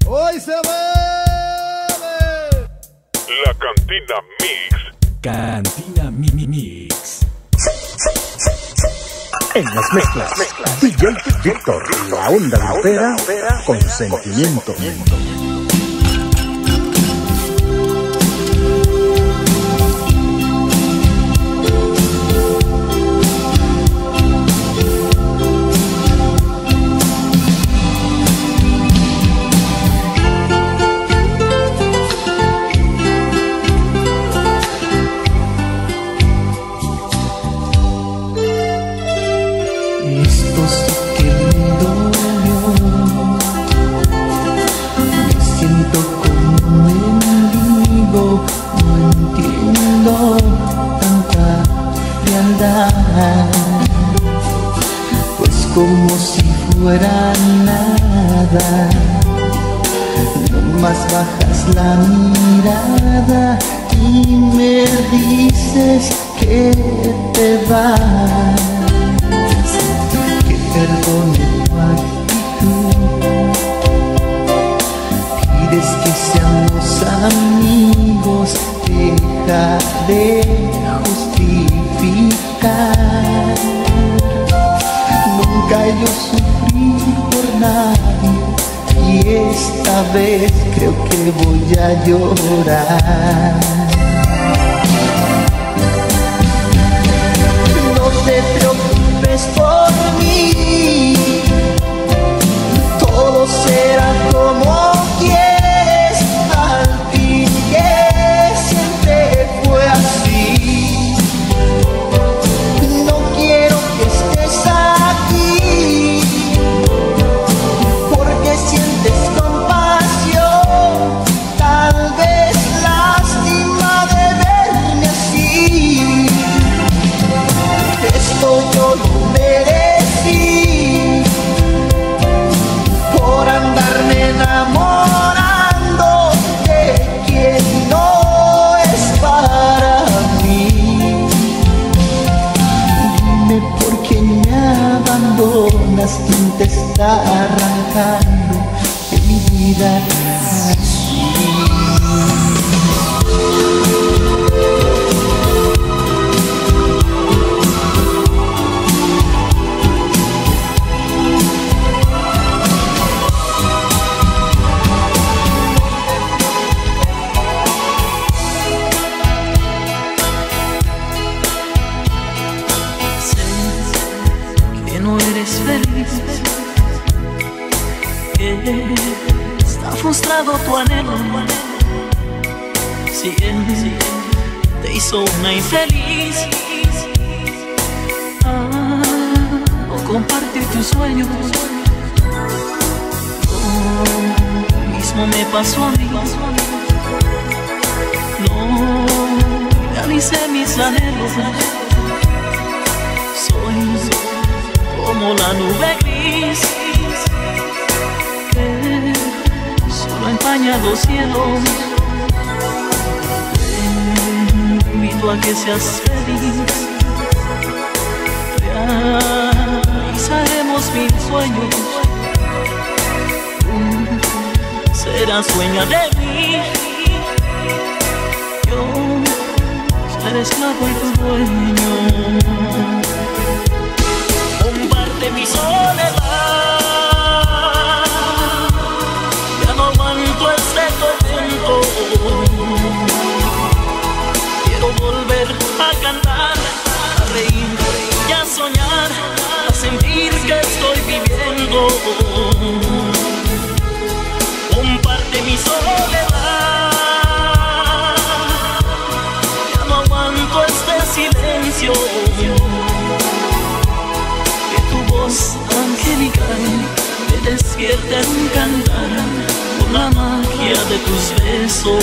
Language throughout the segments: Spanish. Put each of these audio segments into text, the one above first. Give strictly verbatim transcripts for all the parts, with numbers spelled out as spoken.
¡Hoy se bebe! La Cantina Mix. Cantina Mimi Mix. En las mezclas, D J Víctor, la onda grupera con sentimiento. Pues como si fuera nada, nomás bajas la mirada y me dices que te vas, que perdone tu actitud, pides que seamos amigos, deja de justificar. Nunca yo sufrí por nadie y esta vez creo que voy a llorar. No te preocupes por mí, todo será como quieres, al fin que siempre fue así. No quiero que estés aquí, porque sientes compasión, tal vez lástima de verme así. Esto yo lo merecí por andarme enamorando de quien no es para mí. Dime por qué me abandonas, quién te está arrancando de mi vida así. Está frustrado tu anhelo, si él te hizo una infeliz, ah, o compartir tus sueños. Lo mismo me pasó a mí, no realicé mis anhelos. Soy como la nube gris que solo empaña los cielos. Te invito a que seas feliz, realizaremos mil sueños. Tú serás dueña de mí, yo seré esclavo y tu dueño. Comparte mi soledad, quiero volver a cantar, a reír y a soñar, a sentir que estoy viviendo. Comparte mi soledad, ya no aguanto este silencio, que tu voz angelical me despierta en un cantar, la magia de tus besos.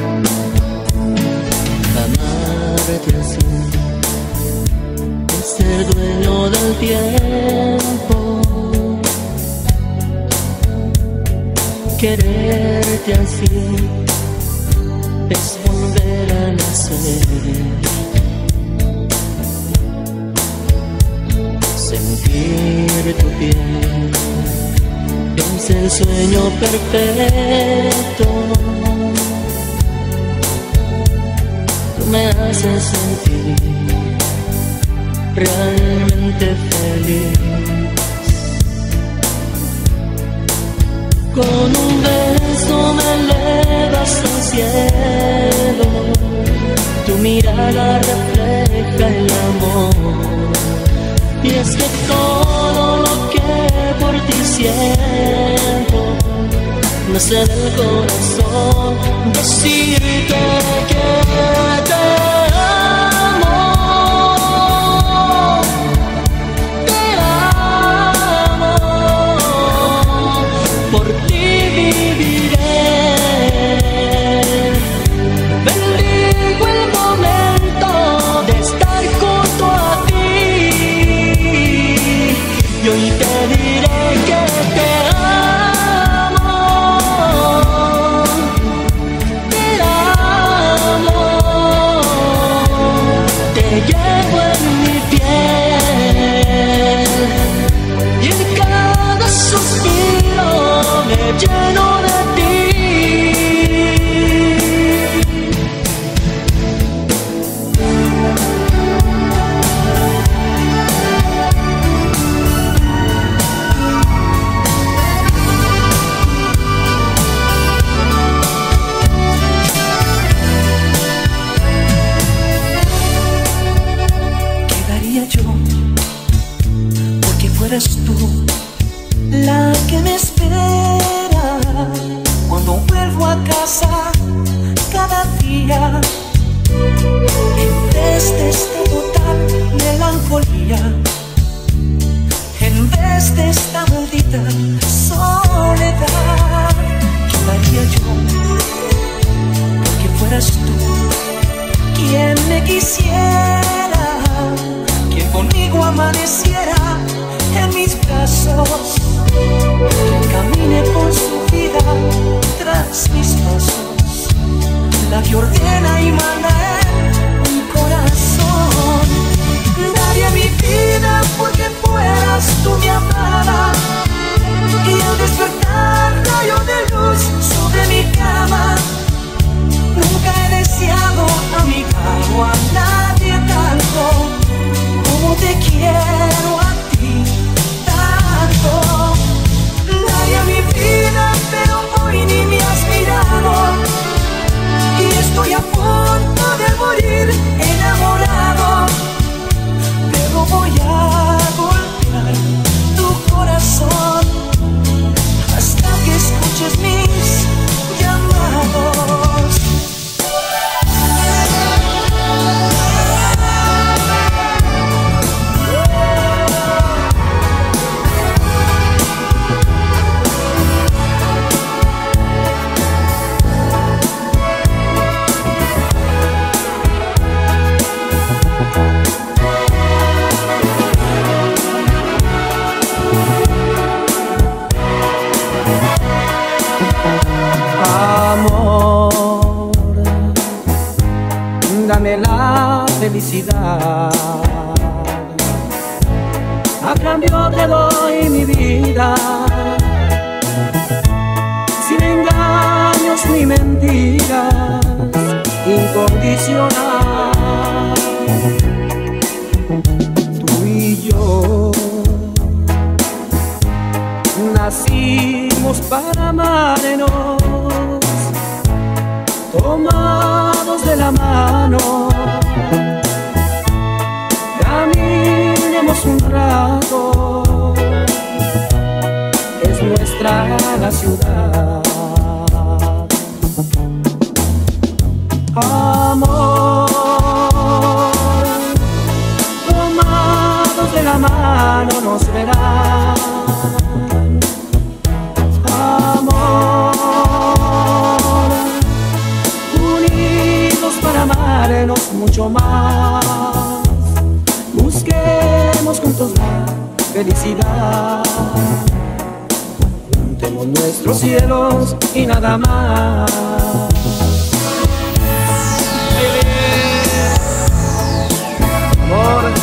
Amarte así, ese Quererte así es volver a nacer, sentir tu piel es el sueño perfecto. Tú me haces sentir realmente feliz. Con un beso me elevas al cielo, tu mirada refleja el amor. Y es que todo lo que por ti siento nace del corazón. Decirte que te amo, te amo, por ti viviré. Bendigo el momento de estar junto a ti. Y hoy te diré que te amo, te amo, te llevo en mi piel y en cada suspiro me lleno de ti. Eres tú la que me espera cuando vuelvo a casa cada día. En vez de esta total melancolía, en vez de esta maldita soledad, ¿qué daría yo porque fueras tú quien me quisiera, quien conmigo amaneciera en mis brazos, que camine con su vida tras mis pasos, la que ordena y manda en mi corazón. Daría mi vida porque fueras tú mi amada, y al despertar rayo de luz sobre mi cama. Nunca he deseado a mi lado a nadie tanto como te quiero a ti. Daría mi vida, pero hoy ni me has mirado, y estoy a punto de morir enamorado. Pero voy a golpear tu corazón hasta que escuches mis llamados. Dame la felicidad, a cambio te doy mi vida, sin engaños ni mentiras, incondicional. Tú y yo nacimos para amarnos, tomados de la mano, caminemos un rato, es nuestra la ciudad. Amor, tomados de la mano nos verán. Amor, para amarnos mucho más, busquemos juntos la felicidad. contemos nuestros cielos y nada más. Amor.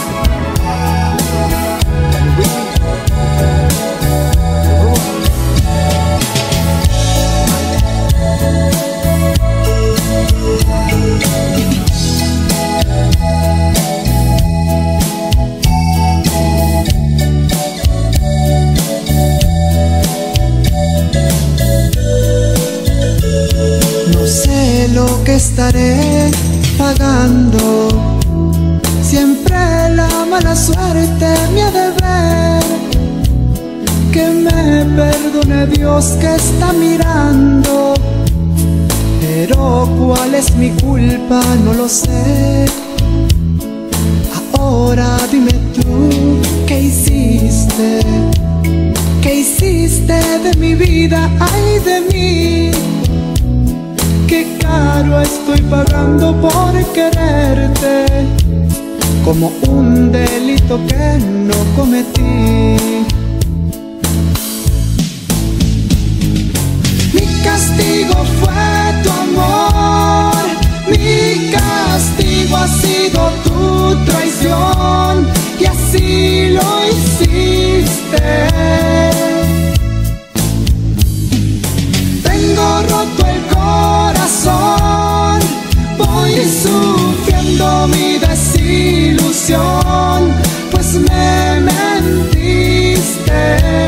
No sé lo que estaré pagando, siempre la mala suerte me ha de ver. Que me perdone Dios que está mirando, pero cuál es mi culpa no lo sé. Ahora dime tú, ¿qué hiciste? ¿Qué hiciste de mi vida? Ay de mí, qué caro estoy pagando por quererte, como un delito que no cometí. Mi castigo fue tu amor, mi castigo ha sido tu traición, y así lo hiciste. Tengo roto el corazón, voy sufriendo mi desilusión, pues me mentiste.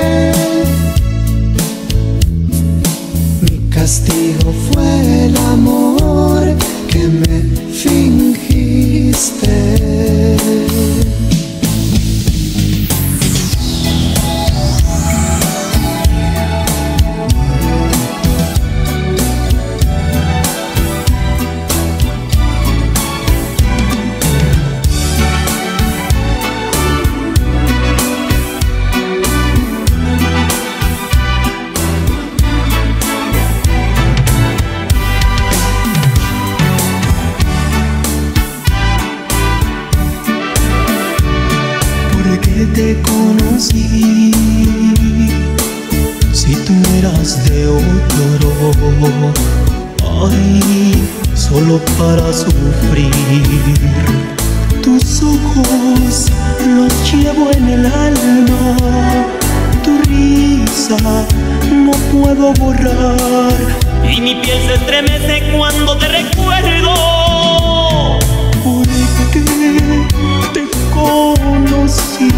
Mi castigo fue el amor que me fingiste. Te conocí, si tú eras de otro, ay, solo para sufrir. Tus ojos los llevo en el alma, tu risa no puedo borrar, y mi piel se estremece cuando te recuerdo. Porque te conocí,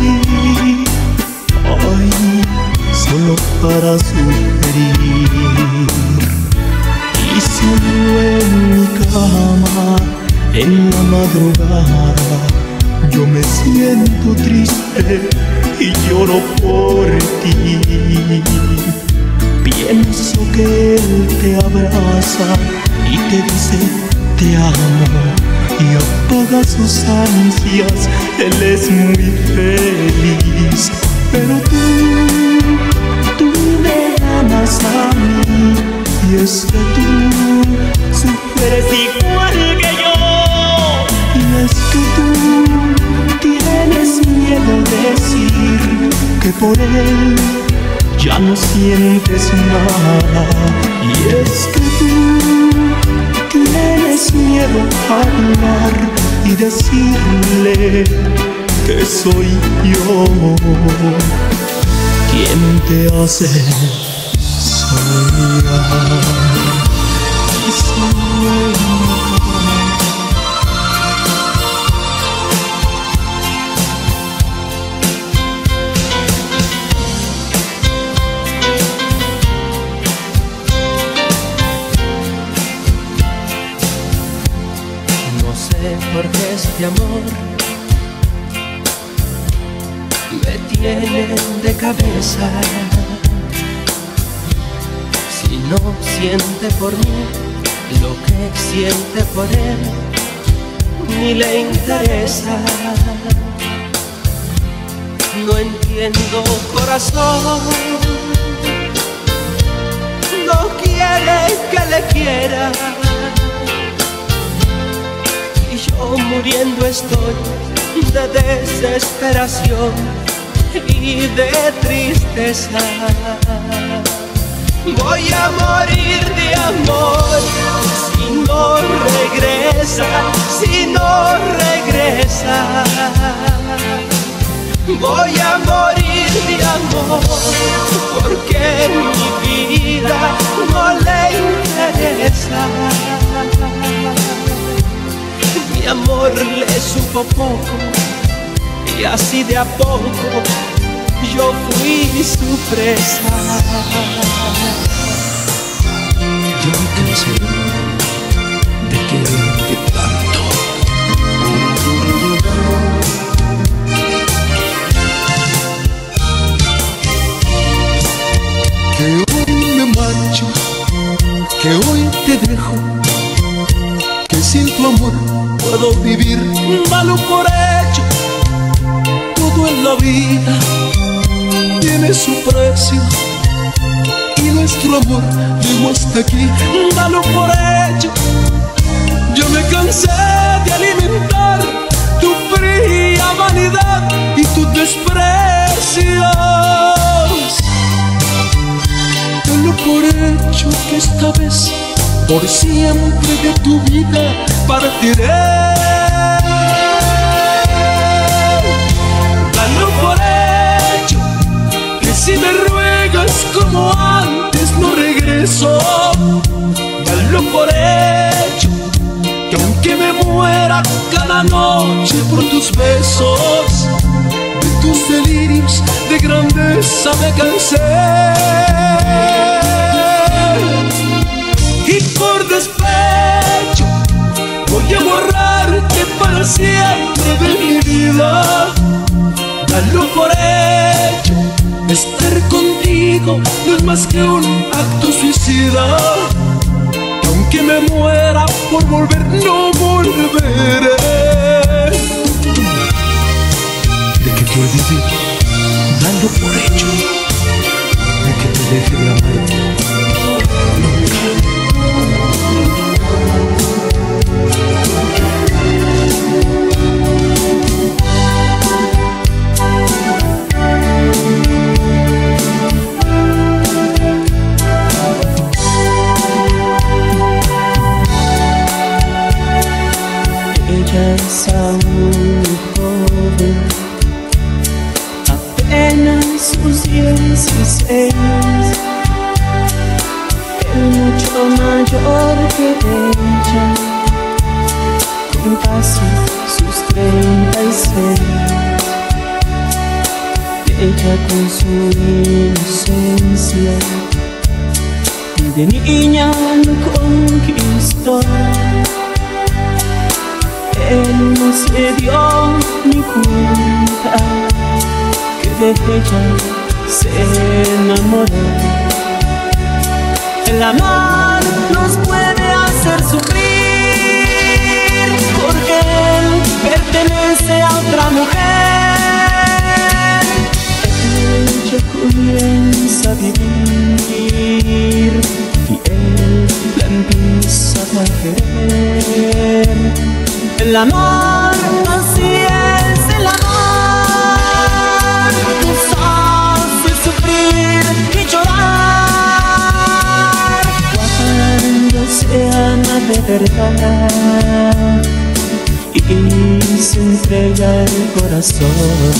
ay, solo para sufrir. Y solo en mi cama, en la madrugada, yo me siento triste y lloro por ti. Pienso que él te abraza y te dice te amo, y apaga sus ansias, él es muy feliz. Pero tú, tú me amas a mí, y es que tú sufres igual que yo. Y es que tú tienes miedo de decir que por él ya no sientes nada. Y es que tú tienes miedo a hablar y decirle que soy yo quien te hace soñar. Y soñar. Porque este amor me tiene de cabeza. Si no siente por mí lo que siente por él, ni le interesa. No entiendo, corazón, no quiere que le quiera. Yo muriendo estoy de desesperación y de tristeza. voy a morir de amor. Si no regresa, si no regresa, voy a morir de amor, porque mi vida no le interesa. Mi amor le supo poco y así de a poco yo fui su presa. Yo me cansé de quererte tanto. Que hoy me marcho, que hoy te dejo, que sin tu amor puedo vivir. Dalo por hecho, todo en la vida tiene su precio y nuestro amor llegó hasta aquí. Dalo por hecho, yo me cansé de alimentar tu fría vanidad y tus desprecios. Dalo por hecho que esta vez por siempre de tu vida partiré. dalo por hecho, Que si me ruegas como antes no regreso. dalo por hecho, Que aunque me muera cada noche por tus besos, de tus delirios de grandeza me cansé. y por despecho Voy a borrarte para siempre de mi vida. dalo por hecho, Estar contigo no es más que un acto suicida. Que aunque me muera por volver, no volveré. De que te olvidé, dalo por hecho. De que te deje de amar nunca. ella es aún joven, apenas sus dieciséis, él mucho mayor que ella, con casi sus treinta y seis. Ella con su inocencia de niña lo conquistó. Él no se dio ni cuenta que de ella se enamoró. El amor nos puede hacer sufrir, porque él pertenece a otra mujer. Ella comienza a vivir y él la empieza a querer. El amor así es, el amor nos hace sufrir y llorar cuando se ama de verdad y se entrega el corazón.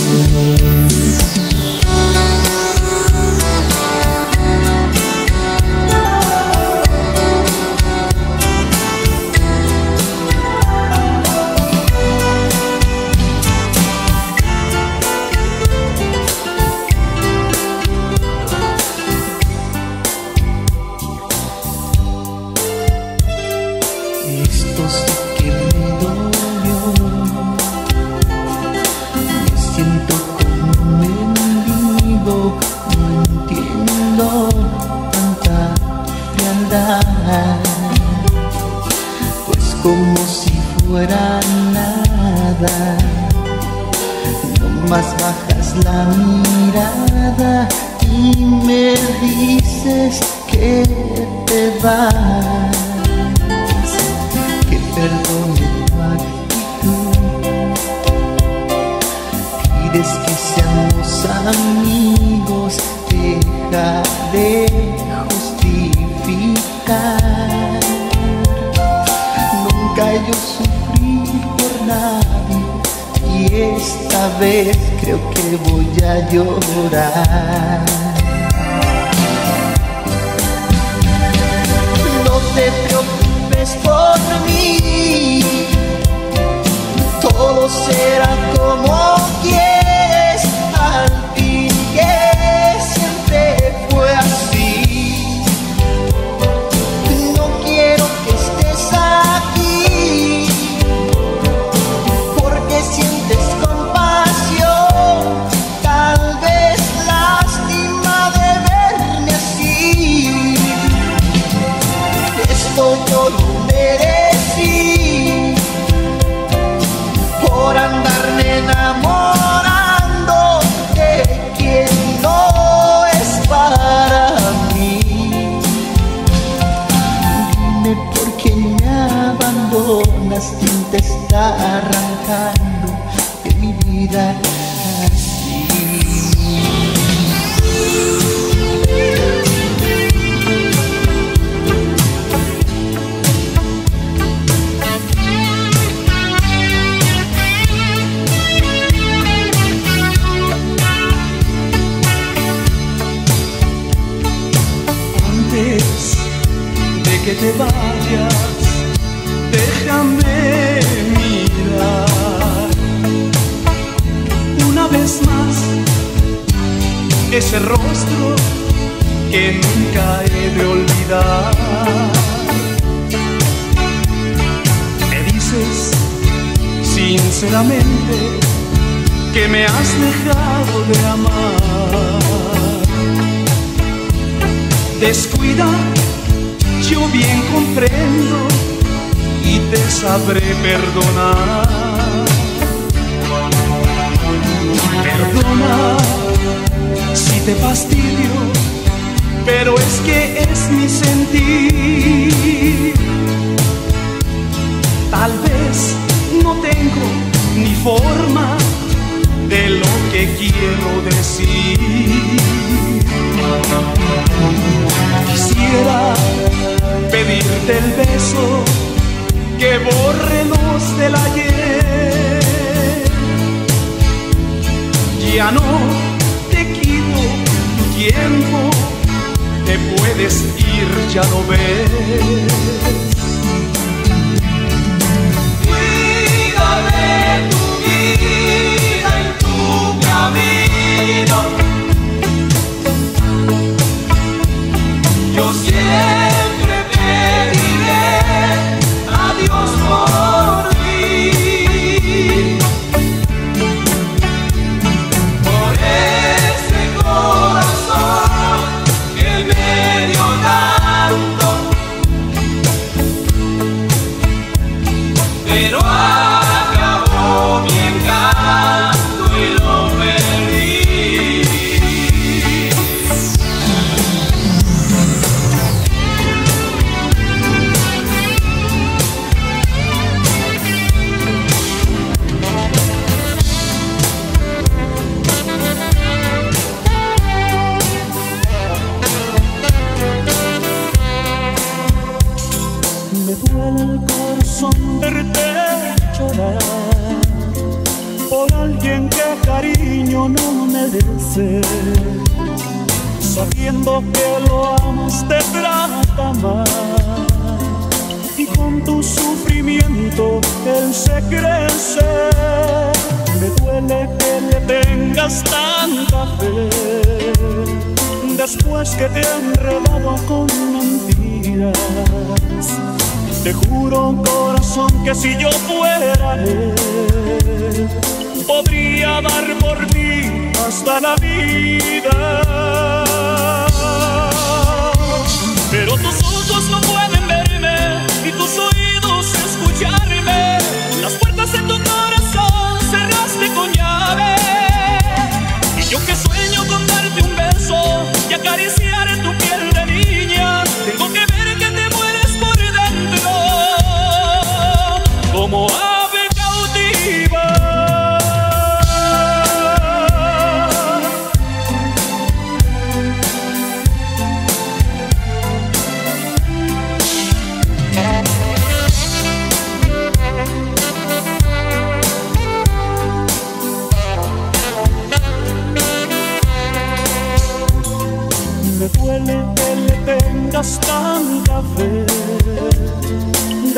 Esto sí que me dolió. Me siento como un mendigo, no entiendo tanta frialdad, pues como si fuera nada, nomás bajas la mirada y me dices que te vas. Perdone tu actitud, pides que seamos amigos, deja de justificar. Nunca yo sufrí por nadie y esta vez creo que voy a llorar. No te preocupes por mí, todo será como quieres, al fin que siempre fue así. No quiero que estés aquí, porque sientes compasión, tal vez lástima de verme así. Esto yo lo merecí por andarme enamorando de quien no es para mí. Dime por qué me abandonas, quién te está arrancando de mi vida así. De que te vayas, déjame mirar una vez más ese rostro que nunca he de olvidar. Me dices sinceramente que me has dejado de amar. Descuida, yo bien comprendo y te sabré perdonar. Perdona si te fastidio, pero es que es mi sentir. Tal vez no tengo ni forma de lo que quiero decir. Quisiera pedirte el beso que borre los del ayer. Ya no te quito tu tiempo, te puedes ir, ya lo ves. Cuida de tu vida y tu camino. Yo siempre pediré a Dios por ti, por ese corazón que me dio tanto, pero acabó mi encanto y lo perdí. Me duele el corazón verte llorar por alguien que cariño no merece, sabiendo que lo amas te trata mal y con tu sufrimiento él se crece. Me duele que le tengas tanta fe después que te han enredado con mentiras. Te juro, corazón, que si yo fuera él, podría dar por ti hasta la vida. Pero tus ojos no pueden verme y tus oídos escucharme. Las puertas de tu corazón cerraste con llave. Y yo que sueño con darte un beso y acariciar tu piel de niña, tengo que ver que te mueres por dentro como ave cautiva.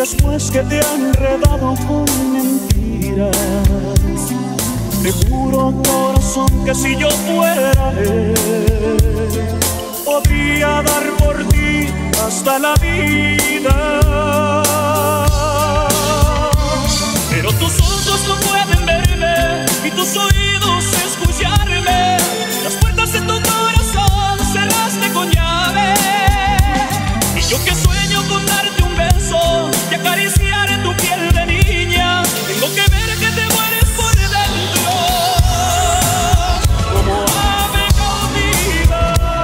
después que te han enredado con mentiras. Te juro, corazón, que si yo fuera él, podría dar por ti hasta la vida. Pero tus ojos no pueden verme y tus oídos escucharme. Las puertas de tu corazón cerraste con llave. Y yo que sueño con darte un beso y acariciar tu piel de niña, tengo que ver que te mueres por dentro como ave cautiva.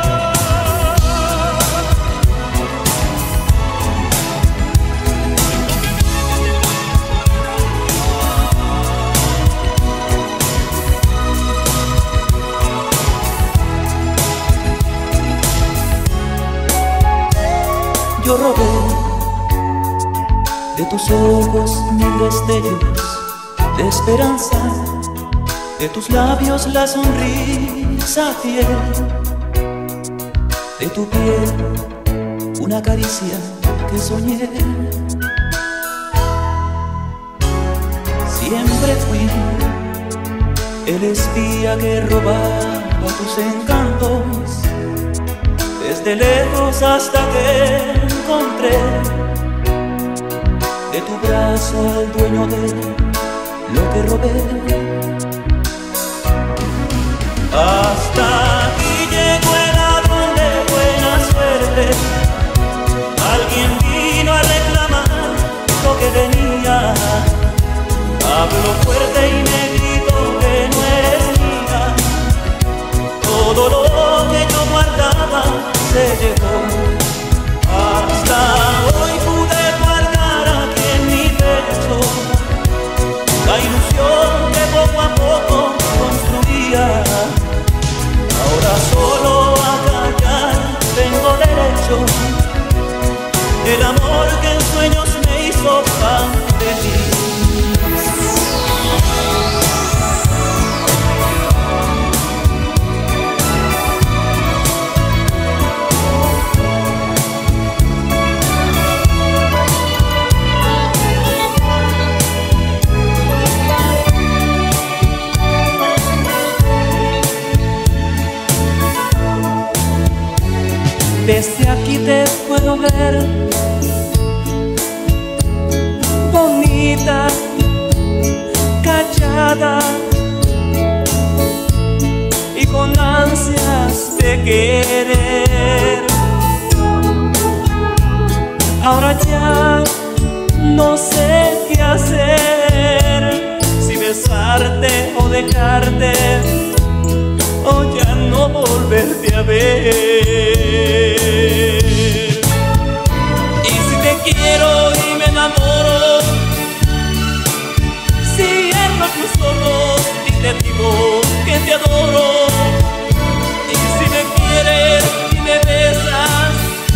Yo robé de tus ojos mil destellos de esperanza, de tus labios la sonrisa fiel, de tu piel una caricia que soñé. Siempre fui el espía que robaba tus encantos, desde lejos hasta que encontré de tu brazo al dueño de lo que robé. Hasta aquí llegó el ladrón de buena suerte. Alguien vino a reclamar lo que tenía. Habló fuerte y me gritó que no eres mía. Todo lo que yo guardaba se llevó. Hasta hoy pude guardar aquí en mi pecho la ilusión que poco a poco construía. Ahora solo a callar tengo derecho. El amor que en sueños me hizo tan feliz. Desde aquí te puedo ver, bonita, callada y con ansias de querer. Ahora ya no sé qué hacer, si besarte o dejarte, o ya no volverte a ver. Y si te quiero y me enamoro, cierro tus ojos y te digo que te adoro. Y si me quieres y me besas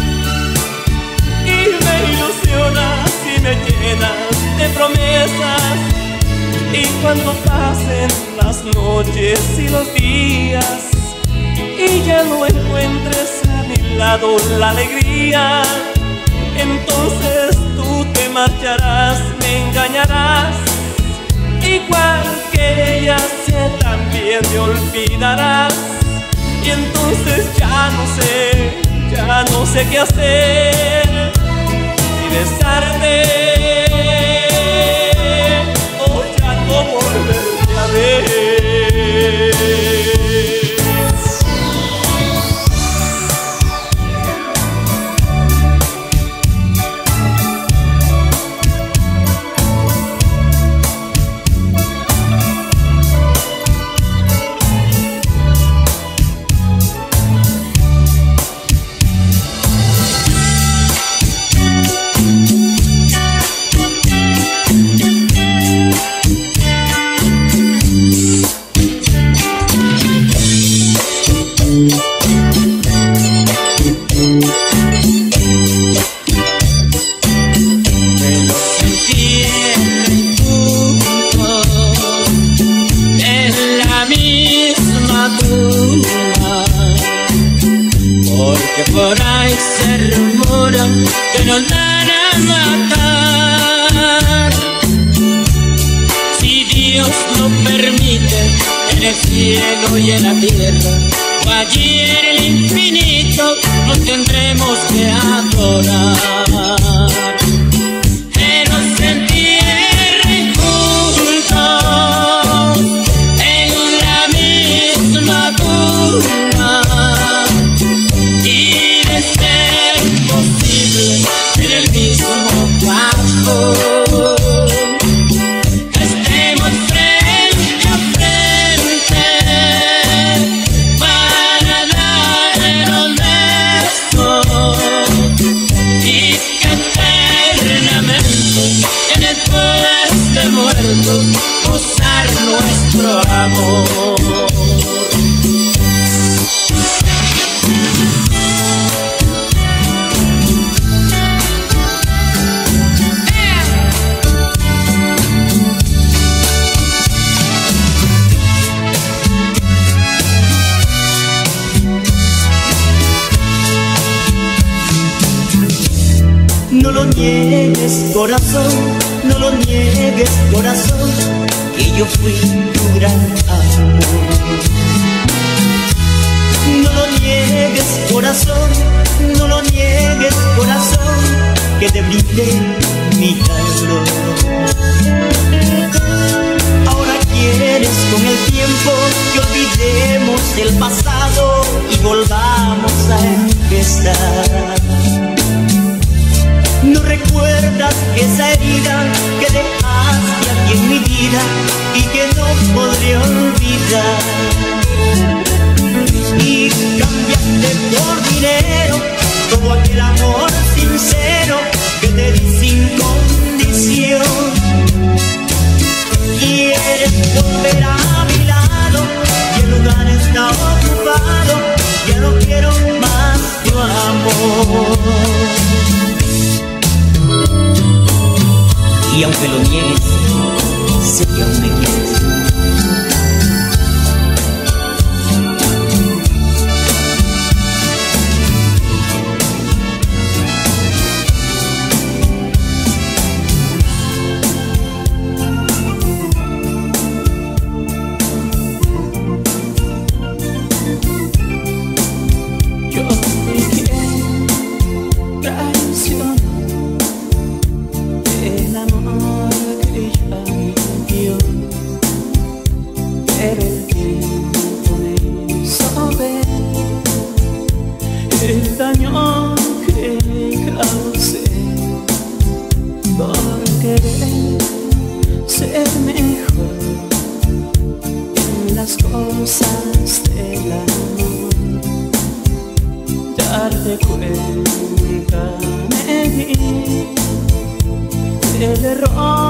y me ilusionas y me llenas de promesas, y cuando pasen las noches y los días y ya no encuentres a mi lado la alegría, entonces tú te marcharás, me engañarás, igual que ella se también me olvidarás. Y entonces ya no sé, ya no sé qué hacer, si besarte o ya no volverte a ver. Porque por ahí se rumora que nos van a matar. el cielo y en la tierra, o allí en el infinito, nos tendremos que adorar. Pero se entierren juntos en la misma cuna, y de ser posible en el mismo cuarto. Gozar nuestro amor. No lo niegues, corazón, no lo niegues, corazón, que yo fui tu gran amor. No lo niegues, corazón, no lo niegues, corazón, que te brindé mi calor. Ahora quieres con el tiempo que olvidemos el pasado y volvamos a empezar. No recuerdas esa herida que dejaste aquí en mi vida y que no podré olvidar. Y cambiaste por dinero todo aquel amor sincero que te di sin condición. Quieres volver a mi lado y el lugar está ocupado, ya no quiero más tu amor. Y aunque lo niegues, sé que aún me quieres. Yo dije traición, el amor que ella me dio, pero el tiempo me hizo ver el daño que causé por querer ser mejor en las cosas del amor. Darte cuenta me di el error